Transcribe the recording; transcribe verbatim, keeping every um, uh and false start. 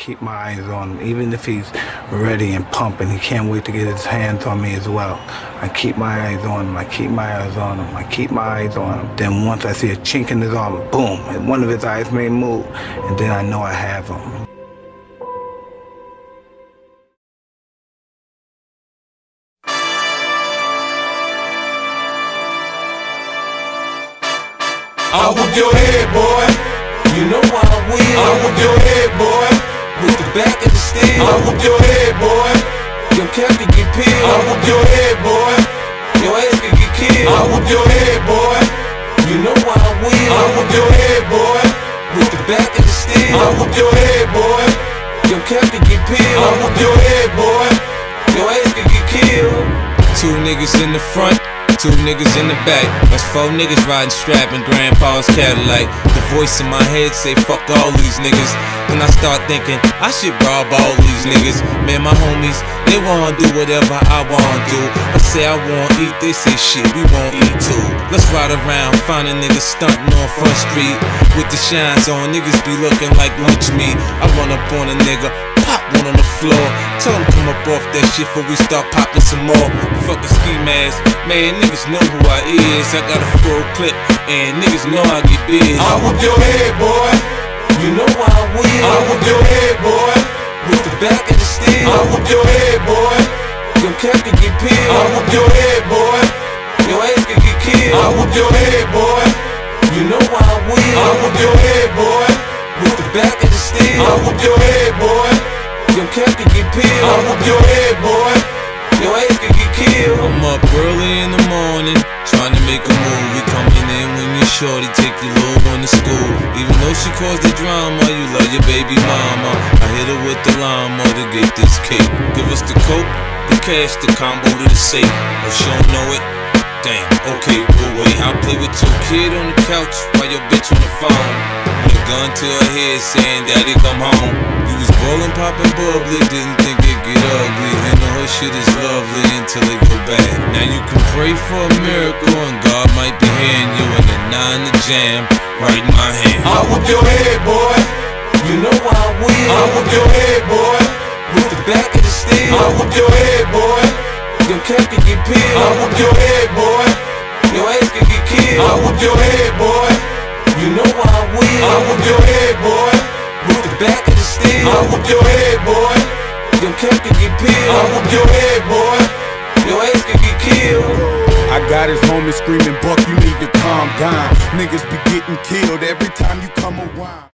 keep my eyes on him. Even if he's ready and pumping, he can't wait to get his hands on me as well. I keep my eyes on him, I keep my eyes on him, I keep my eyes on him. Then once I see a chink in his arm, boom, and one of his eyes may move, and then I know I have him. I whoop your head, boy. You know I will. I whoop your head, boy. With the back of the steel. I whoop your head, boy. Your cap can get peeled. I whoop your head, boy. Your ass can get killed. I whoop your head, boy. You know I will. I whoop your head, boy. With the back of the steel. I whoop your head, boy. Your cap can get peeled. I whoop your head, boy. Your ass can get killed. Two niggas in the front, two niggas in the back. That's four niggas riding strap in grandpa's Cadillac. The voice in my head say fuck all these niggas. Then I start thinking I should rob all these niggas. Man, my homies, they wanna do whatever I wanna do. I say I wanna eat, they say shit, we won't eat too. Let's ride around, find a nigga stunting on Front Street with the shines on, niggas be looking like lunch meat. I run up on a nigga, pop one on the floor. Tell him come up off that shit before we start popping some more. Fuck a ski mask, man, niggas know who I is. I got a full clip, and niggas know I get big. I whoop your head, boy. You know I will. I whoop your head, boy. With the back of the steel. I whoop your head, boy. Your cap can get peeled. I whoop your head, boy. Your ass can get killed. I whoop your head, boy. You know I will. I whoop your head, boy. With the back of the steel. I whoop your head, boy. Your cap can get peeled. I whoop your head, boy. Your ass can get killed. I'm up early in the morning, trying to make a move. We coming in when you shorty, take your little one to school. Even though she caused the drama, you love your baby mama. I hit her with the llama to get this cake. Give us the coke, the cash, the combo to the safe. If she don't know it, damn, okay, we'll wait. I'll play with your kid on the couch while your bitch on the phone. With a gun to her head saying, daddy come home. You was ballin', poppin' bubbly, didn't think it'd get ugly. And the whole shit is lovely until it go bad. Now you can pray for a miracle and God might be hearing you in the nine to jam right in my hand. I whoop your head, boy. You know I will. I whoop your head, boy. With the back of the steel. I whoop your head, boy. Your cap can get peeled. I whoop your head, boy. Your ass can get killed. I whoop your head, boy. You know I will. I whoop your head, boy. With the back of the steel. I whoop your head, boy. Your cap can get peeled. I whoop your head, boy. Your ass can get killed. I got his homies screaming, Buck, you need to calm down. Niggas be getting killed every time you come around.